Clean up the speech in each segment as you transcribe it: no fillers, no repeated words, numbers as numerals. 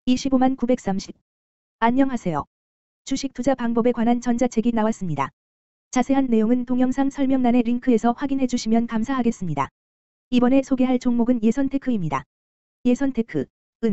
25만 930. 안녕하세요. 주식 투자 방법에 관한 전자책이 나왔습니다. 자세한 내용은 동영상 설명란의 링크에서 확인해 주시면 감사하겠습니다. 이번에 소개할 종목은 예선테크입니다. 예선테크,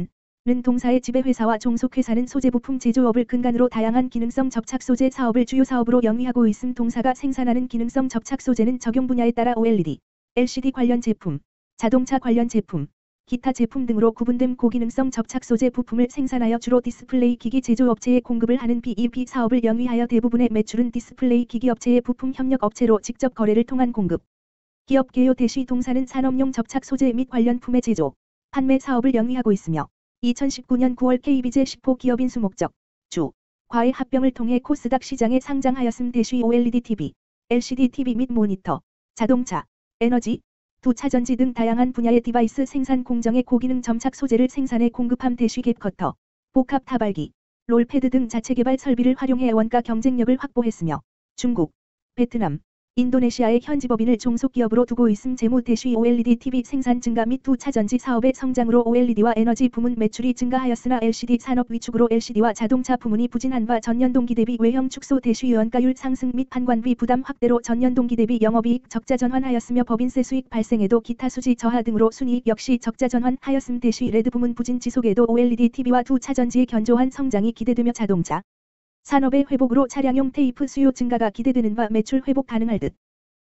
는 동사의 지배회사와 종속회사는 소재부품 제조업을 근간으로 다양한 기능성 접착 소재 사업을 주요 사업으로 영위하고 있음. 동사가 생산하는 기능성 접착 소재는 적용 분야에 따라 OLED, LCD 관련 제품, 자동차 관련 제품, 기타 제품 등으로 구분됨. 고기능성 접착 소재 부품을 생산하여 주로 디스플레이 기기 제조업체에 공급을 하는 BEP 사업을 영위하여 대부분의 매출은 디스플레이 기기 업체의 부품 협력 업체로 직접 거래를 통한 공급. 기업 개요 대시 동사는 산업용 접착 소재 및 관련품의 제조, 판매 사업을 영위하고 있으며 2019년 9월 KB제 10호 기업 인수 목적 주 과의 합병을 통해 코스닥 시장에 상장하였음. 대시 OLED TV, LCD TV 및 모니터, 자동차, 에너지, 두차전지 등 다양한 분야의 디바이스 생산 공정의 고기능 점착 소재를 생산해 공급함. 대시 갭커터, 복합 타발기, 롤패드 등 자체 개발 설비를 활용해 원가 경쟁력을 확보했으며 중국, 베트남, 인도네시아의 현지 법인을 종속기업으로 두고 있음. 재무 대시 OLED TV 생산 증가 및 두차전지 사업의 성장으로 OLED와 에너지 부문 매출이 증가하였으나 LCD 산업 위축으로 LCD와 자동차 부문이 부진한 바 전년동기 대비 외형 축소. 대시 원가율 상승 및 판관비 부담 확대로 전년동기 대비 영업이익 적자 전환하였으며 법인세 수익 발생에도 기타 수지 저하 등으로 순이익 역시 적자 전환하였음. 대시 레드 부문 부진 지속에도 OLED TV와 두차전지의 견조한 성장이 기대되며 자동차 산업의 회복으로 차량용 테이프 수요 증가가 기대되는 바 매출 회복 가능할 듯.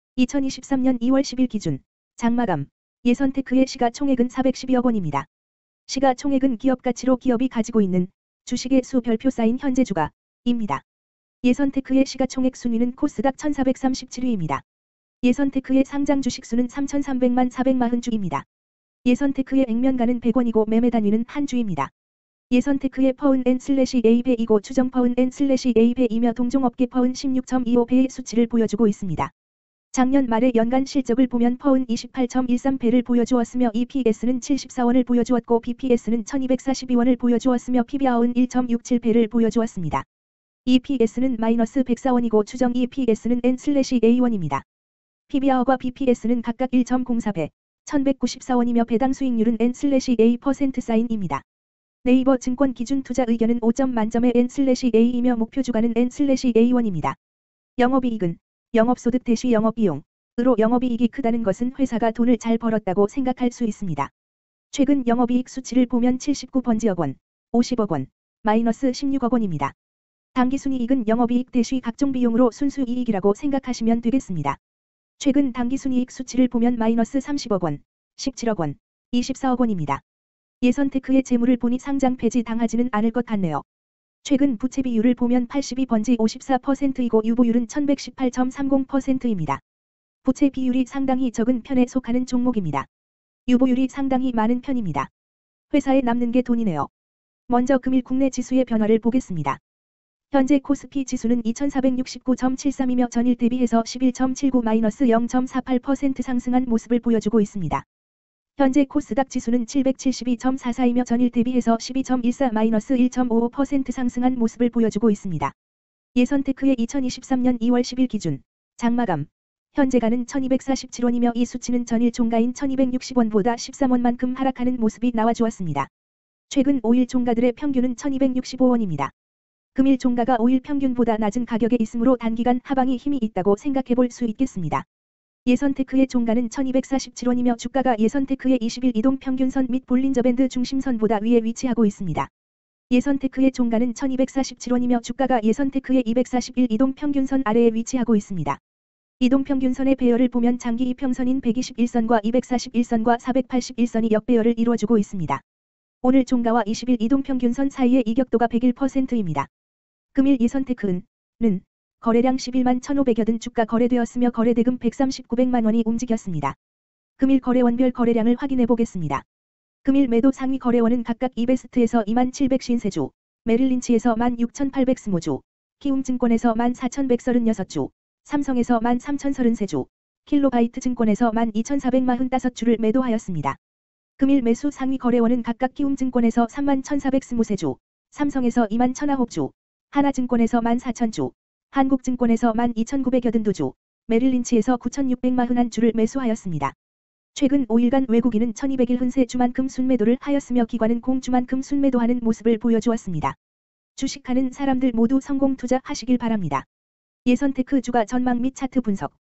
2023년 2월 10일 기준 장마감 예선테크의 시가총액은 412억 원입니다. 시가총액은 기업가치로 기업이 가지고 있는 주식의 수 별표 쌓인 현재 주가입니다. 예선테크의 시가총액 순위는 코스닥 1437위입니다. 예선테크의 상장 주식수는 3300만 440주입니다. 예선테크의 액면가는 100원이고 매매 단위는 한 주입니다. 예선테크의 퍼은 N/A배이고 추정 퍼은 N/A배이며 동종업계 퍼은 16.25배의 수치를 보여주고 있습니다. 작년 말의 연간 실적을 보면 퍼은 28.13배를 보여주었으며 EPS는 74원을 보여주었고 BPS는 1242원을 보여주었으며 PBR은 1.67배를 보여주었습니다. EPS는 마이너스 104원이고 추정 EPS는 N/A1입니다. PBR과 BPS는 각각 1.04배, 1194원이며 배당 수익률은 N/A%입니다. 네이버 증권 기준 투자 의견은 5점 만점의 N/A이며 목표 주가는 N/A1입니다. 영업이익은 영업소득 대시 영업비용으로 영업이익이 크다는 것은 회사가 돈을 잘 벌었다고 생각할 수 있습니다. 최근 영업이익 수치를 보면 79번지억 원, 50억 원, 마이너스 16억 원입니다. 당기순이익은 영업이익 대시 각종 비용으로 순수이익이라고 생각하시면 되겠습니다. 최근 당기순이익 수치를 보면 마이너스 30억 원, 17억 원, 24억 원입니다. 예선테크의 재물을 보니 상장 폐지 당하지는 않을 것 같네요. 최근 부채 비율을 보면 82번지 54%이고 유보율은 1118.30%입니다. 부채 비율이 상당히 적은 편에 속하는 종목입니다. 유보율이 상당히 많은 편입니다. 회사에 남는 게 돈이네요. 먼저 금일 국내 지수의 변화를 보겠습니다. 현재 코스피 지수는 2469.73이며 전일 대비해서 11.79-0.48% 상승한 모습을 보여주고 있습니다. 현재 코스닥 지수는 772.44이며 전일 대비해서 12.14-1.55% 상승한 모습을 보여주고 있습니다. 예선테크의 2023년 2월 10일 기준 장마감 현재가는 1247원이며 이 수치는 전일 종가인 1260원보다 13원만큼 하락하는 모습이 나와주었습니다. 최근 5일 종가들의 평균은 1265원입니다. 금일 종가가 5일 평균보다 낮은 가격에 있으므로 단기간 하방이 힘이 있다고 생각해 볼 수 있겠습니다. 예선테크의 종가는 1247원이며 주가가 예선테크의 20일 이동평균선 및 볼린저밴드 중심선보다 위에 위치하고 있습니다. 예선테크의 종가는 1247원이며 주가가 예선테크의 241 이동평균선 아래에 위치하고 있습니다. 이동평균선의 배열을 보면 장기 이평선인 121선과 241선과 481선이 역배열을 이루어주고 있습니다. 오늘 종가와 20일 이동평균선 사이의 이격도가 101%입니다. 금일 예선테크는 거래량 11만 1,500여 든 주가 거래되었으며 거래대금 139백만 원이 움직였습니다. 금일 거래원별 거래량을 확인해 보겠습니다. 금일 매도 상위 거래원은 각각 이베스트에서 2만 753주, 메릴린치에서 1만 6,820주, 키움증권에서 1만 4,136주, 삼성에서 1만 3,033주, 킬로바이트 증권에서 1만 2,445주를 매도하였습니다. 금일 매수 상위 거래원은 각각 키움증권에서 3만 1,423주, 삼성에서 2만 1,009주, 하나증권에서 1만 4,000주, 한국증권에서 1만 2,982주, 메릴린치에서 9,641주를 매수하였습니다. 최근 5일간 외국인은 1200일 흔세 주만큼 순매도를 하였으며 기관은 공주만큼 순매도하는 모습을 보여주었습니다. 주식하는 사람들 모두 성공 투자하시길 바랍니다. 예선테크 주가 전망 및 차트 분석